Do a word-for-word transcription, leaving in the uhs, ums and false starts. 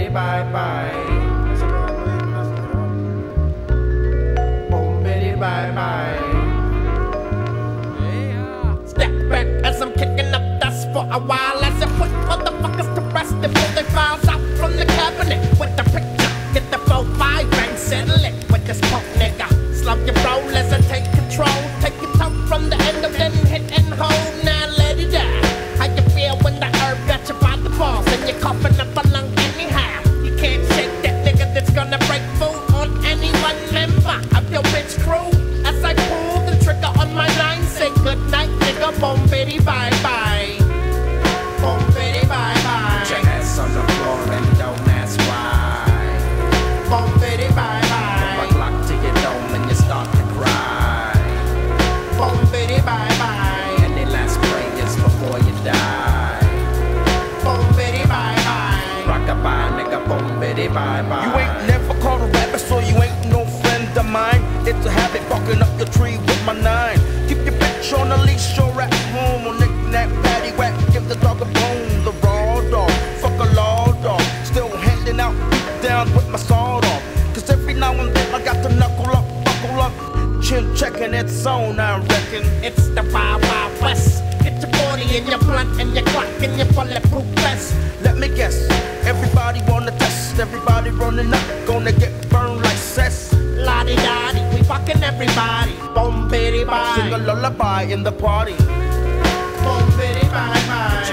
bitty bye bye. Boom bitty bye bye. Step back as I'm kicking up dust for a while as I put motherfuckers to rest before they files out from the cabinet with the picture. Get the four five bang, settle it with this punk nigga. Slow your roll as I take control. Take your tongue from the end of then hit and hold. Now let it die. How you feel when the herb got you by the balls and you're coughing up a lung anyhow? You can't shake that nigga that's gonna break food on any one member of your bitch crew. As I pull the trigger on my line, say good night, nigga. Boom, bitty, bye bye. Boom, bitty, bye bye. Put your ass on the floor and don't ask why. Boom, bitty, bye bye. Put my clock to your dome and you start to cry. Boom, bitty, bye bye. Any last prayers before you die. Boom, bitty, bye bye. Rock-a-bye, nigga. Boom, bitty, bye bye. You ain't never caught a rabbit, so you ain't no friend of mine. It's a habit barking up your tree with my nine. Keep your bitch on a leash, you're at home. On knick-knack, paddywhack, give the dog a bone. The raw dog, fuck a law dog. Still handing out beat down with my sword off. Cause every now and then I got to knuckle up, buckle up. Chin checking its own, I reckon. It's the Wild Wild West. Get your forty and your blunt and your clock and your bulletproof vest. Let me guess, everybody wanna test. Everybody running up, gonna get burned like cess. La-di-da-di, we fucking everybody. Boom, bitty, bye. Sing a lullaby in the party. Boom, bitty, bye, bye.